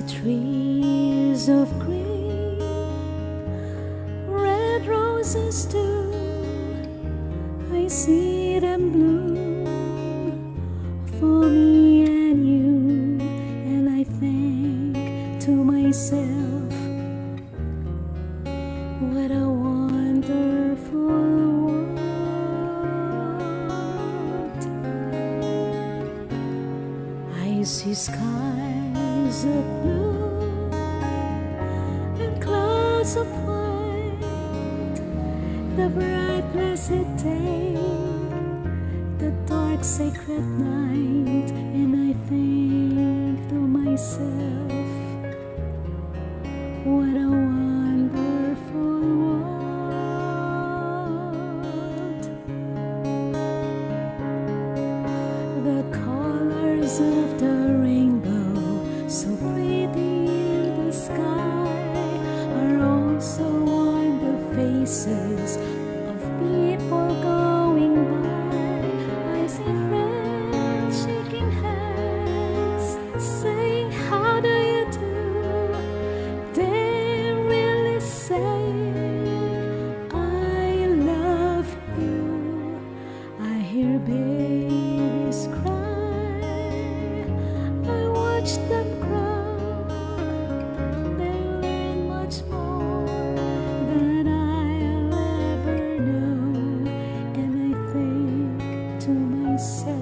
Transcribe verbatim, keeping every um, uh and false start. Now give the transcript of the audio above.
trees of green, red roses too, I see them bloom for me and you, and I think to myself, what a wonderful world. I see skies of blue and clouds of white, the bright blessed day, the dark sacred night, and I think to myself, what a wonderful world. The colors of the rainbow, so pretty in the sky, are also on the faces of people going by. I see friends shaking hands, saying, how do you do? They really say, I love you. I hear babies cry, I watch them grow. They learn much more than I'll ever know, and I think to myself,